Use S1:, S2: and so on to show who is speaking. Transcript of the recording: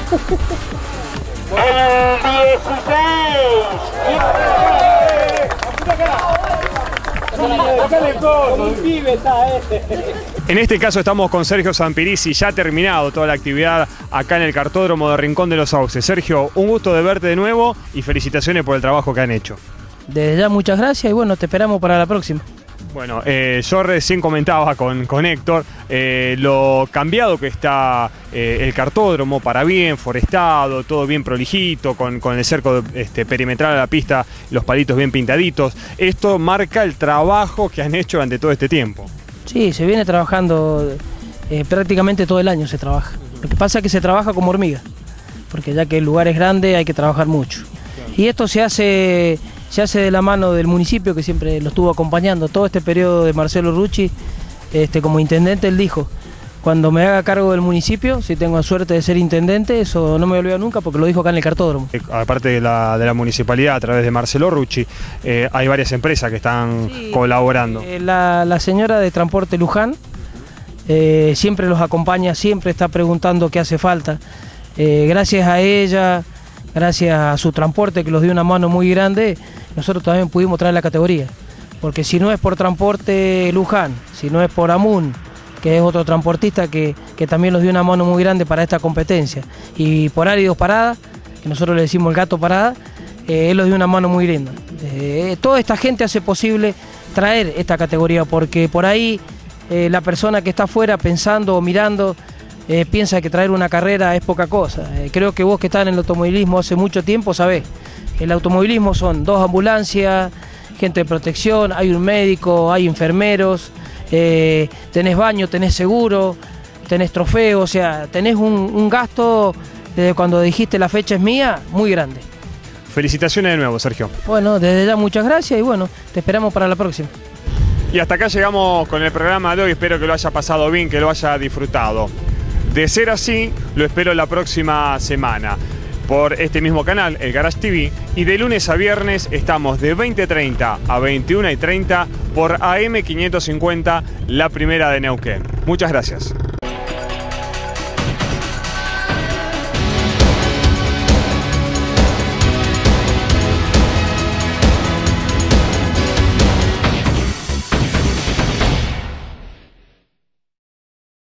S1: En este caso estamos con Sergio Sampirisi, ya ha terminado toda la actividad acá en el cartódromo de Rincón de los Sauces. Sergio, un gusto de verte de nuevo y felicitaciones por el trabajo que han hecho.
S2: Desde ya muchas gracias y bueno, te esperamos para la próxima.
S1: Bueno, yo recién comentaba con Héctor lo cambiado que está el cartódromo, para bien, forestado, todo bien prolijito, con el cerco perimetral a la pista, los palitos bien pintaditos. Esto marca el trabajo que han hecho durante todo este tiempo. Sí, se viene trabajando prácticamente todo el año se trabaja. Lo que pasa es que se trabaja como hormiga, porque ya que el lugar es grande hay que trabajar mucho. Y esto se hace de la mano del municipio, que siempre lo estuvo acompañando todo este periodo de Marcelo Rucci. Como intendente él dijo, cuando me haga cargo del municipio, si tengo suerte de ser intendente, eso no me olvido nunca porque lo dijo acá en el cartódromo. Aparte de la municipalidad, a través de Marcelo Rucci, hay varias empresas que están colaborando. La señora de Transporte Luján siempre los acompaña, siempre está preguntando qué hace falta. Gracias a ella, gracias a su transporte que los dio una mano muy grande, nosotros también pudimos traer la categoría. Porque si no es por Transporte Luján, si no es por Amun, que es otro transportista que también nos dio una mano muy grande para esta competencia, y por Áridos Parada, que nosotros le decimos el gato Parada, él nos dio una mano muy linda. Toda esta gente hace posible traer esta categoría, porque por ahí la persona que está afuera pensando o mirando piensa que traer una carrera es poca cosa. Creo que vos que estás en el automovilismo hace mucho tiempo sabés, el automovilismo son 2 ambulancias, gente de protección, hay un médico, hay enfermeros, tenés baño, tenés seguro, tenés trofeo, o sea, tenés un gasto desde cuando dijiste la fecha es mía, muy grande. Felicitaciones de nuevo, Sergio. Bueno, desde ya muchas gracias y bueno, te esperamos para la próxima. Y hasta acá llegamos con el programa de hoy, espero que lo haya pasado bien, que lo haya disfrutado. De ser así, lo espero la próxima semana por este mismo canal, el Garage TV, y de lunes a viernes estamos de 20:30 a 21:30 por AM 550, la primera de Neuquén. Muchas gracias.